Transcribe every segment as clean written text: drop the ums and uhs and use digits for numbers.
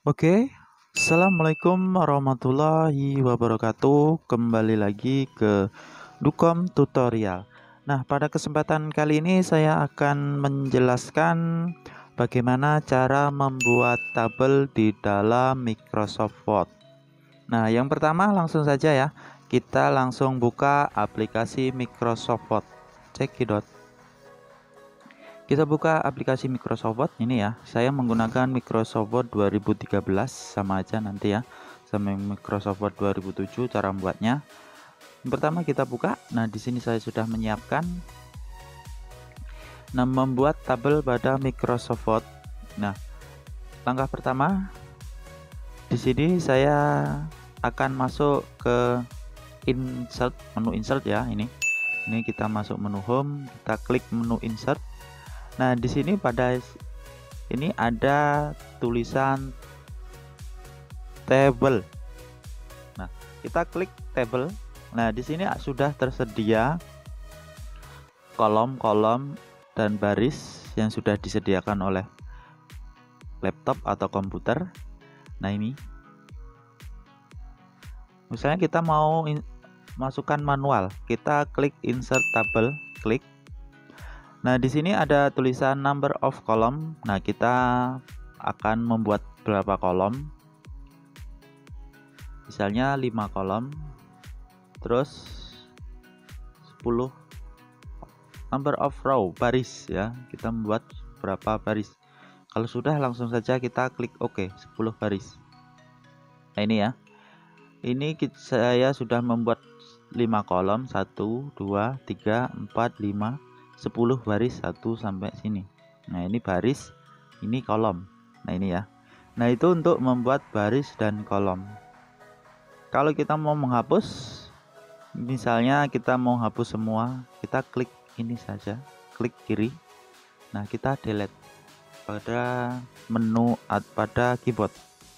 Oke, Assalamualaikum warahmatullahi wabarakatuh. Kembali lagi ke Dukom Tutorial. Nah, pada kesempatan kali ini saya akan menjelaskan bagaimana cara membuat tabel di dalam Microsoft Word. Nah, yang pertama langsung saja ya, kita langsung buka aplikasi Microsoft Word. Cekidot. Kita buka aplikasi Microsoft Word ini ya. Saya menggunakan Microsoft Word 2013, sama aja nanti ya sama Microsoft Word 2007 cara membuatnya. Yang pertama kita buka. Nah, di sini saya sudah menyiapkan membuat tabel pada Microsoft Word. Nah, langkah pertama di sini saya akan masuk ke menu insert ya. Ini kita masuk menu home, kita klik menu insert. Nah, di sini pada ini ada tulisan table. Nah, kita klik table. Nah, di sini sudah tersedia kolom-kolom dan baris yang sudah disediakan oleh laptop atau komputer. Nah, ini misalnya kita mau masukkan manual, kita klik insert table, klik. Nah, di sini ada tulisan number of column. Nah, kita akan membuat berapa kolom? Misalnya 5 kolom. Terus 10 number of row, baris ya. Kita membuat berapa baris? Kalau sudah langsung saja kita klik OK, 10 baris. Nah, ini ya. Ini saya sudah membuat 5 kolom, 1 2 3 4 5 10 baris 1 sampai sini. Nah, ini baris, ini kolom. Nah, ini ya. Nah, itu untuk membuat baris dan kolom. Kalau kita mau menghapus, misalnya kita mau hapus semua, kita klik ini saja, klik kiri. Nah, kita delete pada menu pada keyboard.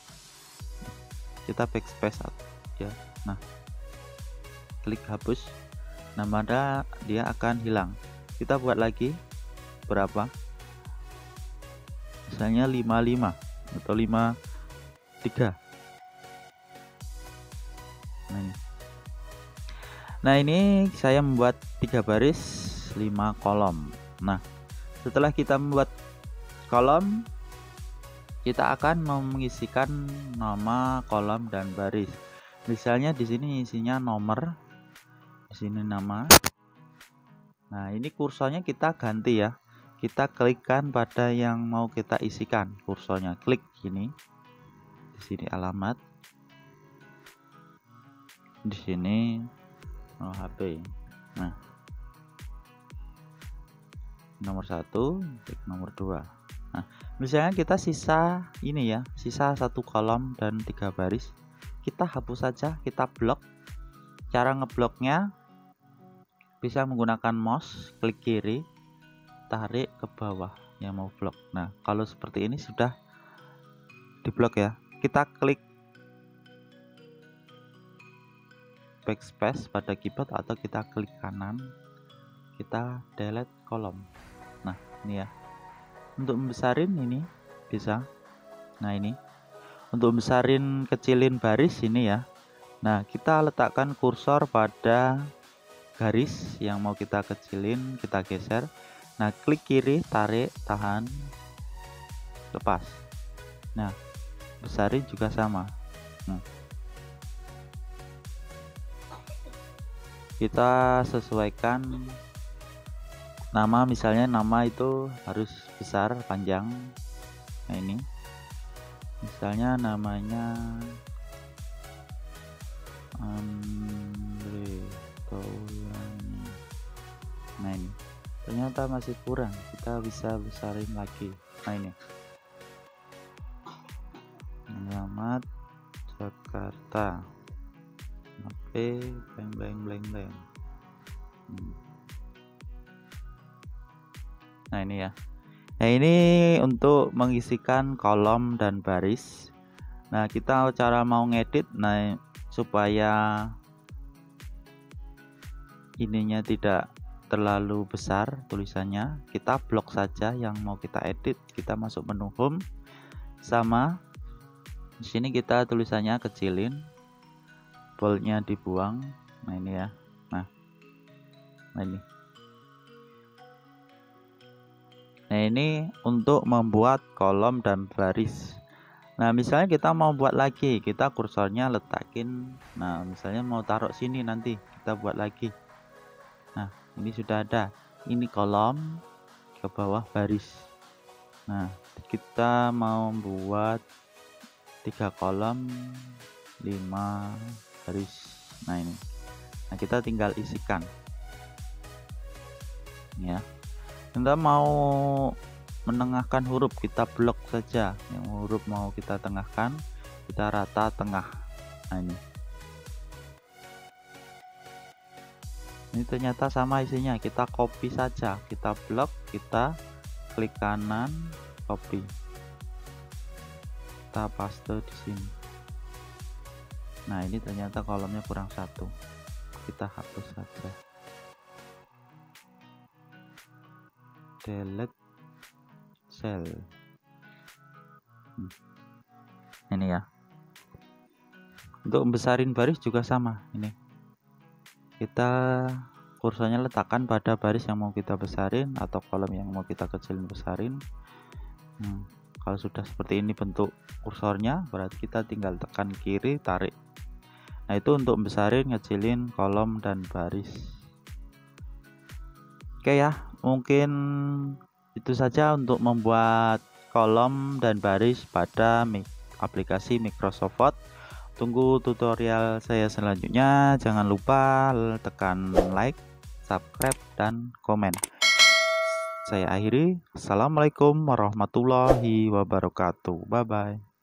Kita backspace ya. Nah, klik hapus. Nah, maka dia akan hilang. Kita buat lagi berapa? Misalnya 55 atau 53. Nah, ini saya membuat 3 baris 5 kolom. Nah, setelah kita membuat kolom, kita akan mengisikan nama kolom dan baris. Misalnya di sini isinya nomor, di sini nama. Nah, ini kursornya kita ganti ya. Kita klikkan pada yang mau kita isikan kursornya. Klik ini. Di sini alamat. Di sini HP. Nah, nomor 1, klik nomor 2. Nah, misalnya kita sisa ini ya, sisa 1 kolom dan 3 baris. Kita hapus saja, kita blok. Cara ngebloknya bisa menggunakan mouse, klik kiri, tarik ke bawah yang mau blok. Nah, kalau seperti ini sudah diblok ya. Kita klik backspace pada keyboard atau kita klik kanan, kita delete kolom. Nah, ini ya. Untuk membesarin ini bisa. Nah, ini untuk besarin kecilin baris ini ya. Nah, kita letakkan kursor pada garis yang mau kita kecilin, kita geser. Nah, klik kiri, tarik, tahan, lepas. Nah, besarin juga sama. Kita sesuaikan nama, misalnya nama itu harus besar, panjang. Nah, ini misalnya namanya Andre Taulani. Nah, ini ternyata masih kurang, kita bisa besarin lagi. Nah, ini Selamat Jakarta, HP blank. Nah, ini ya. Nah, ini untuk mengisikan kolom dan baris. Nah, kita cara mau ngedit, nah supaya ininya tidak terlalu besar tulisannya, kita blok saja yang mau kita edit. Kita masuk menu home, sama Di sini kita tulisannya kecilin, boldnya dibuang. Nah ini ya, nah ini. Nah ini untuk membuat kolom dan baris. Nah misalnya kita mau buat lagi, kita kursornya letakin. Nah misalnya mau taruh sini, nanti kita buat lagi. Nah ini sudah ada, ini kolom, ke bawah baris. Nah kita mau buat 3 kolom 5 baris. Nah ini, nah kita tinggal isikan ya. Kita mau menengahkan huruf, kita blok saja. Yang huruf mau kita tengahkan, kita rata tengah. Nah ini ternyata sama isinya, kita copy saja, kita blok, kita klik kanan, copy, kita paste di sini. Nah ini ternyata kolomnya kurang satu, kita hapus saja, delete cell. Ini ya. Untuk membesarin baris juga sama, ini kita kursornya letakkan pada baris yang mau kita besarin atau kolom yang mau kita kecilin besarin. Kalau sudah seperti ini bentuk kursornya, berarti kita tinggal tekan kiri, tarik. Nah itu untuk besarin, ngecilin kolom dan baris. Oke ya, mungkin itu saja untuk membuat kolom dan baris pada aplikasi Microsoft Word. Tunggu tutorial saya selanjutnya. Jangan lupa tekan like, subscribe, dan komen. Saya akhiri. Assalamualaikum warahmatullahi wabarakatuh. Bye bye.